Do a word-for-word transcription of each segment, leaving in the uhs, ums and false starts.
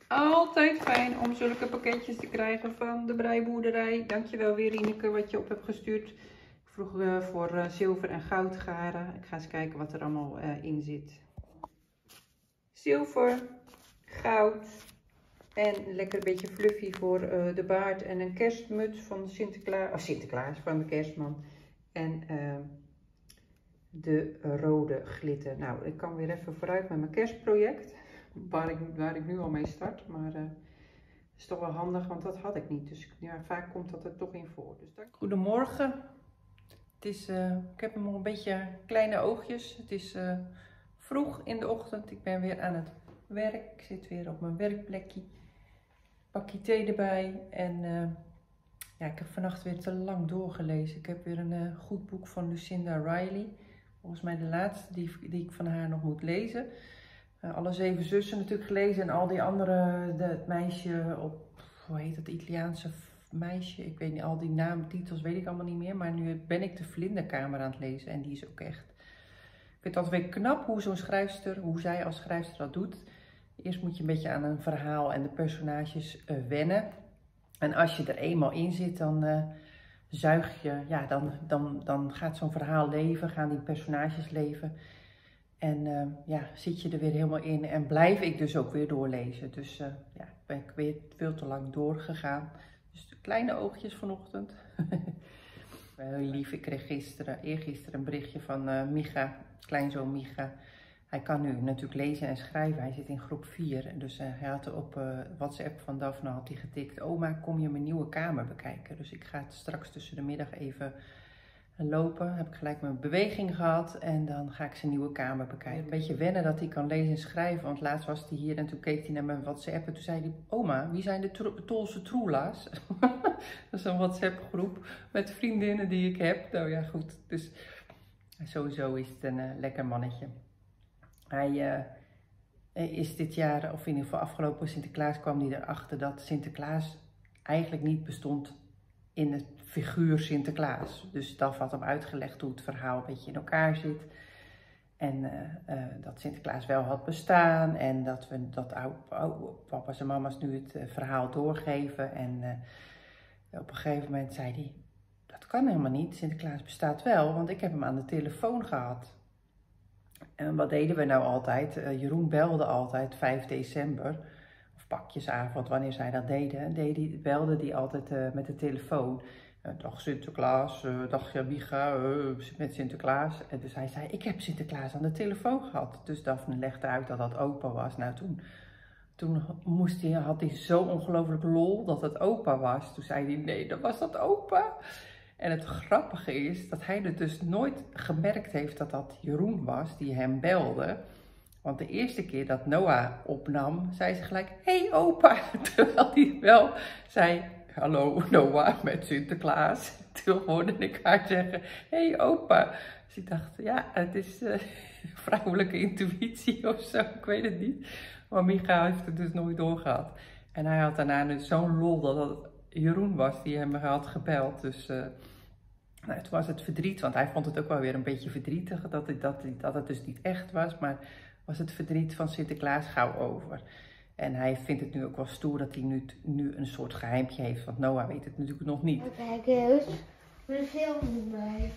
Altijd fijn om zulke pakketjes te krijgen van de breiboerderij. Dankjewel weer, Rieneke, wat je op hebt gestuurd. Ik vroeg uh, voor uh, zilver en goud garen. Ik ga eens kijken wat er allemaal uh, in zit. Zilver, goud en lekker een beetje fluffy voor uh, de baard. En een kerstmuts van Sinterklaas, oh, Sinterklaas, van de kerstman. En uh, de rode glitter. Nou, ik kan weer even vooruit met mijn kerstproject. Waar ik, waar ik nu al mee start, maar uh, is toch wel handig, want dat had ik niet. Dus ja, vaak komt dat er toch in voor. Dus dank. Goedemorgen. Het is, uh, ik heb nog een beetje kleine oogjes. Het is uh, vroeg in de ochtend. Ik ben weer aan het werk. Ik zit weer op mijn werkplekje. Pakje thee erbij. En uh, ja, ik heb vannacht weer te lang doorgelezen. Ik heb weer een uh, goed boek van Lucinda Riley. Volgens mij de laatste die, die ik van haar nog moet lezen. Uh, alle zeven zussen natuurlijk gelezen en al die andere, de, het meisje op, hoe heet dat, Italiaanse meisje, ik weet niet, al die naamtitels weet ik allemaal niet meer, maar nu ben ik de Vlinderkamer aan het lezen en die is ook echt, ik vind het altijd weer knap hoe zo'n schrijfster, hoe zij als schrijfster dat doet. Eerst moet je een beetje aan een verhaal en de personages uh, wennen en als je er eenmaal in zit, dan uh, zuig je, ja, dan, dan, dan gaat zo'n verhaal leven, gaan die personages leven. En uh, ja, zit je er weer helemaal in en blijf ik dus ook weer doorlezen. Dus uh, ja, ben ik weer veel te lang doorgegaan. Dus de kleine oogjes vanochtend. Heel lief, ik kreeg gisteren, eergisteren een berichtje van uh, Micha, kleinzoon Micha. Hij kan nu natuurlijk lezen en schrijven, hij zit in groep vier. Dus uh, hij had op uh, WhatsApp van Daphne had hij getikt, oma, kom je mijn nieuwe kamer bekijken? Dus ik ga het straks tussen de middag even lopen, heb ik gelijk mijn beweging gehad en dan ga ik zijn nieuwe kamer bekijken. Een beetje wennen dat hij kan lezen en schrijven, want laatst was hij hier en toen keek hij naar mijn WhatsApp en toen zei hij, oma, wie zijn de tro Tolse troela's? Dat is een WhatsApp groep met vriendinnen die ik heb. Nou ja, goed, dus sowieso is het een uh, lekker mannetje. Hij uh, is dit jaar, of in ieder geval afgelopen Sinterklaas, kwam hij erachter dat Sinterklaas eigenlijk niet bestond in het figuur Sinterklaas. Dus Daf had hem uitgelegd hoe het verhaal een beetje in elkaar zit. En uh, uh, dat Sinterklaas wel had bestaan. En dat, we, dat oude, oude papa's en mama's nu het uh, verhaal doorgeven. En uh, op een gegeven moment zei hij, dat kan helemaal niet. Sinterklaas bestaat wel, want ik heb hem aan de telefoon gehad. En wat deden we nou altijd? Uh, Jeroen belde altijd vijf december. Of pakjesavond, wanneer zij dat deden, deed die, belde die altijd uh, met de telefoon. Uh, dag Sinterklaas, uh, dag Jabiga, uh, met Sinterklaas. En dus hij zei, ik heb Sinterklaas aan de telefoon gehad. Dus Daphne legde uit dat dat opa was. Nou, toen, toen moest hij, had hij zo ongelooflijk lol dat het opa was. Toen zei hij, nee, dan was dat opa. En het grappige is dat hij er dus nooit gemerkt heeft dat dat Jeroen was die hem belde. Want de eerste keer dat Noah opnam, zei ze gelijk, hey opa. Terwijl hij wel zei, hallo Noah met Sinterklaas. Toen hoorde ik haar zeggen, hey opa. Dus ik dacht, ja, het is uh, vrouwelijke intuïtie of zo, ik weet het niet. Maar Micha heeft het dus nooit doorgehad. En hij had daarna dus zo'n lol dat het Jeroen was die hem had gebeld. Dus uh, nou, toen was het verdriet, want hij vond het ook wel weer een beetje verdrietig dat het, dat, dat het dus niet echt was. Maar was het verdriet van Sinterklaas gauw over. En hij vindt het nu ook wel stoer dat hij nu, nu een soort geheimpje heeft. Want Noah weet het natuurlijk nog niet. Kijk eens, we filmen bij.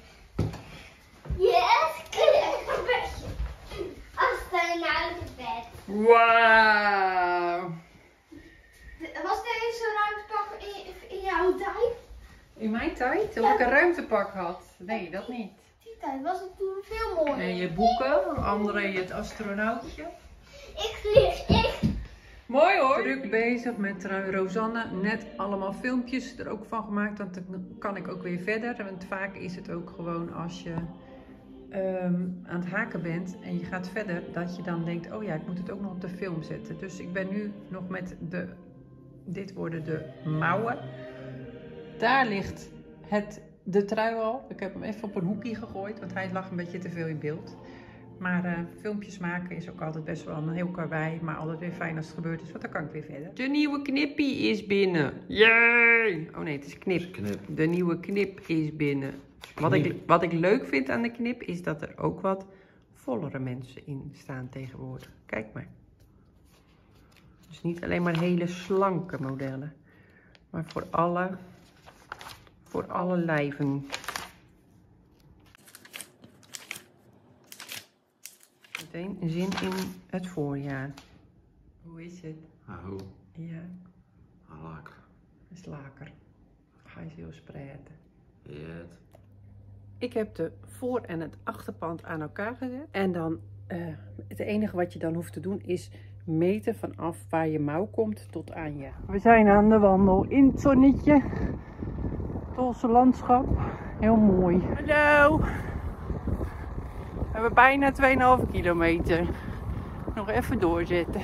Yes, kijk, een bedje. Afstaan uit het bed. Wauw! Was deze ruimtepak in, in jouw tijd? In mijn tijd? Of ja. Ik een ruimtepak had? Nee, dat niet. Die tijd was het toen veel mooier. En je boeken, André het astronautje. Ik vlieg, ik. Mooi hoor. Druk bezig met Rosanne. Net allemaal filmpjes er ook van gemaakt. Want dan kan ik ook weer verder. Want vaak is het ook gewoon als je um, aan het haken bent en je gaat verder. Dat je dan denkt, oh ja, ik moet het ook nog op de film zetten. Dus ik ben nu nog met de, dit worden de mouwen. Daar ligt het, de trui al. Ik heb hem even op een hoekje gegooid. Want hij lag een beetje te veel in beeld. Maar uh, filmpjes maken is ook altijd best wel een heel karwei. Maar altijd weer fijn als het gebeurd is, want dan kan ik weer verder. De nieuwe knippie is binnen. Yay! Oh nee, het is knip. knip. De nieuwe knip is binnen. Wat ik, wat ik leuk vind aan de knip is dat er ook wat vollere mensen in staan tegenwoordig. Kijk maar. Dus niet alleen maar hele slanke modellen. Maar voor alle, voor alle lijven. Meteen zin in het voorjaar. Hoe is het? Oh, Ja, lekker. is lekker. Hij is heel spreiden. Ja. Ik heb de voor- en het achterpand aan elkaar gezet. En dan, uh, het enige wat je dan hoeft te doen is meten vanaf waar je mouw komt tot aan je. We zijn aan de wandel in het zonnetje. Tolse landschap. Heel mooi. Hallo. We hebben bijna twee komma vijf kilometer. Nog even doorzetten.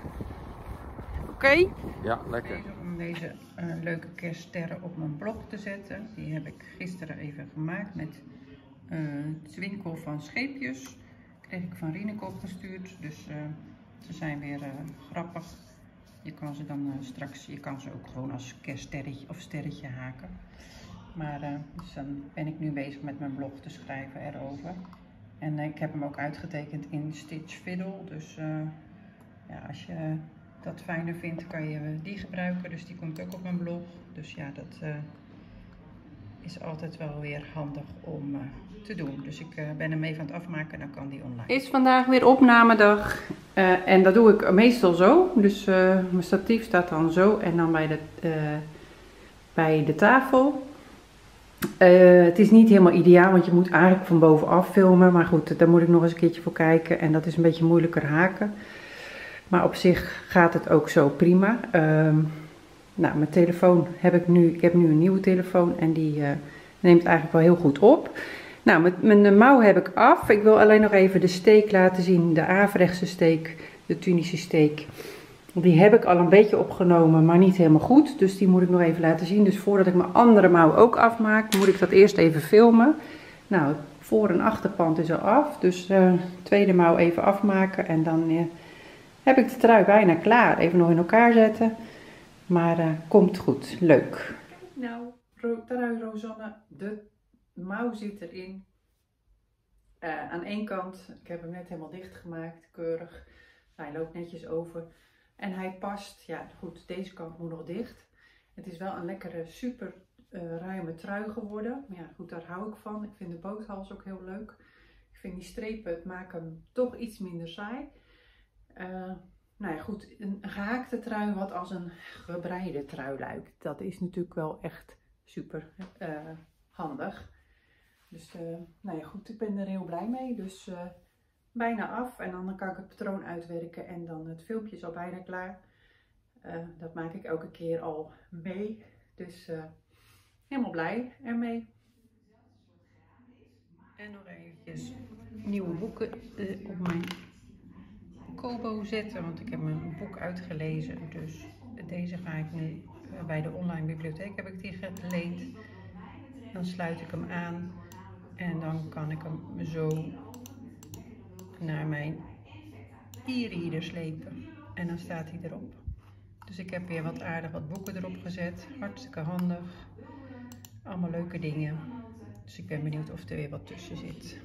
Oké? Okay? Ja, lekker. Om deze uh, leuke kerststerren op mijn blog te zetten. Die heb ik gisteren even gemaakt met uh, zwinkel van scheepjes. Kreeg ik van Rieneke opgestuurd. Dus uh, ze zijn weer uh, grappig. Je kan ze dan uh, straks, je kan ze ook gewoon als kerststerretje of sterretje haken. Maar uh, dus dan ben ik nu bezig met mijn blog te schrijven erover. En uh, ik heb hem ook uitgetekend in Stitch Fiddle. Dus uh, ja, als je dat fijner vindt, kan je die gebruiken. Dus die komt ook op mijn blog. Dus ja, dat uh, is altijd wel weer handig om uh, te doen. Dus ik uh, ben hem even aan het afmaken en dan kan die online. Is vandaag weer opnamedag. Uh, en dat doe ik meestal zo. Dus uh, mijn statief staat dan zo en dan bij de, uh, bij de tafel. Uh, het is niet helemaal ideaal, want je moet eigenlijk van bovenaf filmen. Maar goed, daar moet ik nog eens een keertje voor kijken. En dat is een beetje moeilijker haken. Maar op zich gaat het ook zo prima. Uh, nou, mijn telefoon heb ik nu. Ik heb nu een nieuwe telefoon en die uh, neemt eigenlijk wel heel goed op. Nou, met mijn mouw heb ik af. Ik wil alleen nog even de steek laten zien. De averechtse steek, de Tunische steek. Die heb ik al een beetje opgenomen, maar niet helemaal goed. Dus die moet ik nog even laten zien. Dus voordat ik mijn andere mouw ook afmaak, moet ik dat eerst even filmen. Nou, het voor- en achterpand is al af. Dus uh, tweede mouw even afmaken en dan uh, heb ik de trui bijna klaar. Even nog in elkaar zetten. Maar uh, komt goed. Leuk. Nou, trui Rosanne, de mouw zit erin. Uh, aan één kant, ik heb hem net helemaal dicht gemaakt, keurig. Hij loopt netjes over. En hij past, ja goed, deze kant moet nog dicht. Het is wel een lekkere, super uh, ruime trui geworden. Maar ja goed, daar hou ik van. Ik vind de boothals ook heel leuk. Ik vind die strepen, het maakt hem toch iets minder saai. Uh, nou ja goed, een gehaakte trui wat als een gebreide trui lijkt. Dat is natuurlijk wel echt super uh, handig. Dus uh, nou ja goed, ik ben er heel blij mee. Dus uh, bijna af en dan kan ik het patroon uitwerken en dan het filmpje is al bijna klaar. Uh, dat maak ik elke keer al mee. Dus uh, helemaal blij ermee. En nog eventjes nieuwe boeken uh, op mijn Kobo zetten, want ik heb mijn boek uitgelezen. Dus deze ga ik nu uh, bij de online bibliotheek heb ik die geleend. Dan sluit ik hem aan en dan kan ik hem zo naar mijn e-reader slepen en dan staat hij erop. Dus ik heb weer wat aardig wat boeken erop gezet. Hartstikke handig. Allemaal leuke dingen. Dus ik ben benieuwd of er weer wat tussen zit.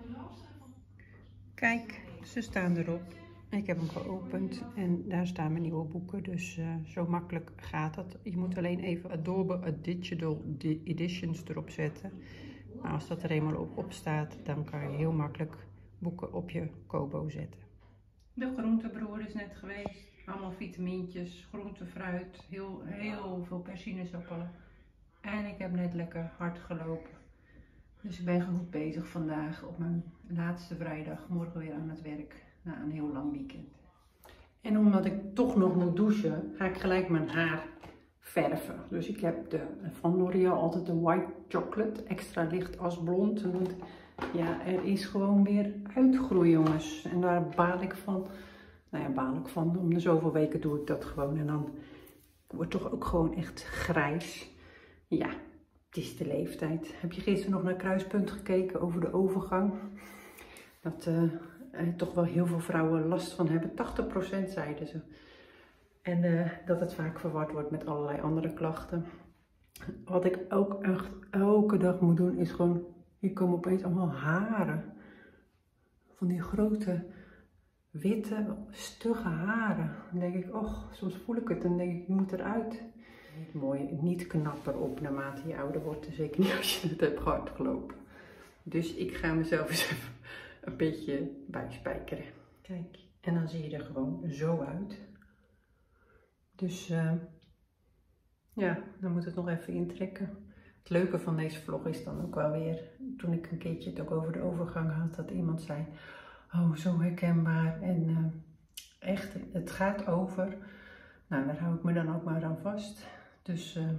Kijk, ze staan erop. Ik heb hem geopend en daar staan mijn nieuwe boeken. Dus uh, zo makkelijk gaat dat. Je moet alleen even Adobe Digital Editions erop zetten. Maar als dat er eenmaal op, op staat, dan kan je heel makkelijk boeken op je Kobo zetten. De groentebroer is net geweest. Allemaal vitamintjes, groente, fruit, heel, heel veel persinezappelen. En ik heb net lekker hard gelopen. Dus ik ben goed bezig vandaag op mijn laatste vrijdag. Morgen weer aan het werk na een heel lang weekend. En omdat ik toch nog moet douchen, ga ik gelijk mijn haar verven. Dus ik heb de, van L'Oreal altijd de white chocolate, extra licht als blond. Want ja, er is gewoon weer uitgroei, jongens. En daar baal ik van. Nou ja, baal ik van. Om de zoveel weken doe ik dat gewoon. En dan wordt het toch ook gewoon echt grijs. Ja, het is de leeftijd. Heb je gisteren nog naar Kruispunt gekeken over de overgang? Dat uh, er toch wel heel veel vrouwen last van hebben. tachtig procent zeiden ze. En uh, dat het vaak verward wordt met allerlei andere klachten. Wat ik ook echt elke dag moet doen is gewoon... Hier komen opeens allemaal haren. Van die grote witte, stugge haren. Dan denk ik, och, soms voel ik het en denk ik, je moet eruit. Niet mooi, niet knapper op naarmate je ouder wordt. Zeker niet als je het hebt hard gelopen. Dus ik ga mezelf eens even een beetje bijspijkeren. Kijk, en dan zie je er gewoon zo uit. Dus uh, ja, dan moet het nog even intrekken. Het leuke van deze vlog is dan ook wel weer, toen ik een keertje het ook over de overgang had, dat iemand zei, oh zo herkenbaar en uh, echt, het gaat over. Nou, daar hou ik me dan ook maar aan vast. Dus uh,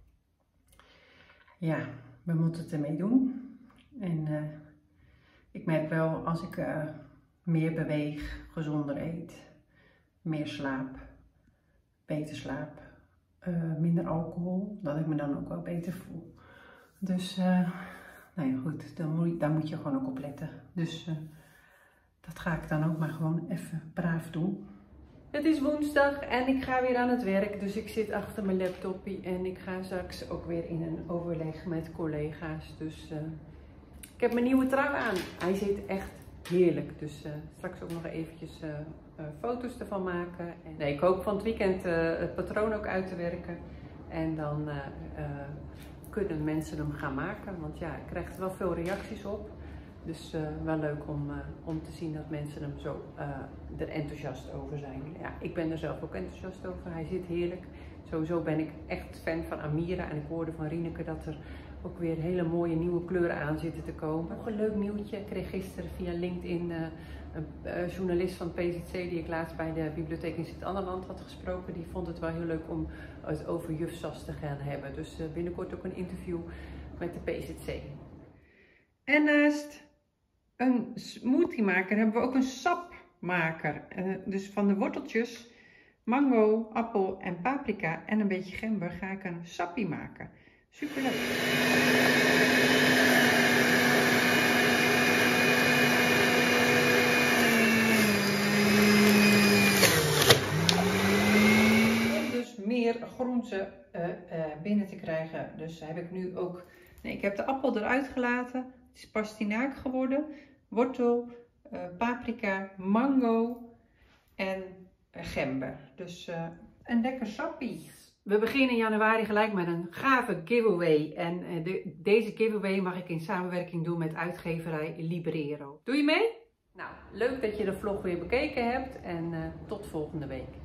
ja, we moeten het ermee doen. En uh, ik merk wel als ik uh, meer beweeg, gezonder eet, meer slaap, beter slaap, uh, minder alcohol, dat ik me dan ook wel beter voel. Dus, uh, nou ja goed, dan moet, daar moet je gewoon ook op letten. Dus uh, dat ga ik dan ook maar gewoon even braaf doen. Het is woensdag en ik ga weer aan het werk, dus ik zit achter mijn laptopje en ik ga straks ook weer in een overleg met collega's. Dus uh, ik heb mijn nieuwe trui aan. Hij zit echt heerlijk, dus uh, straks ook nog eventjes uh, uh, foto's ervan maken. En, nee, ik hoop van het weekend uh, het patroon ook uit te werken en dan uh, uh, kunnen mensen hem gaan maken, want ja, ik krijg er wel veel reacties op. Dus uh, wel leuk om, uh, om te zien dat mensen hem zo uh, er enthousiast over zijn. Ja, ik ben er zelf ook enthousiast over. Hij zit heerlijk. Sowieso ben ik echt fan van Amira. En ik hoorde van Rieneke dat er ook weer hele mooie nieuwe kleuren aan zitten te komen. Nog een leuk nieuwtje. Ik kreeg gisteren via LinkedIn uh, een uh, journalist van P Z C die ik laatst bij de bibliotheek in Sint-Anneland had gesproken. Die vond het wel heel leuk om het over Juf Sas te gaan hebben. Dus uh, binnenkort ook een interview met de P Z C. En naast een smoothiemaker hebben we ook een sapmaker. Uh, dus van de worteltjes, mango, appel en paprika en een beetje gember ga ik een sappie maken. Super leuk. Om dus meer groenten uh, uh, binnen te krijgen. Dus heb ik nu ook. Nee, ik heb de appel eruit gelaten. Het is pastinaak geworden. Wortel, uh, paprika, mango en uh, gember. Dus uh, een lekker sappie. We beginnen in januari gelijk met een gave giveaway. En uh, de, deze giveaway mag ik in samenwerking doen met uitgeverij Librero. Doe je mee? Nou, leuk dat je de vlog weer bekeken hebt en uh, tot volgende week.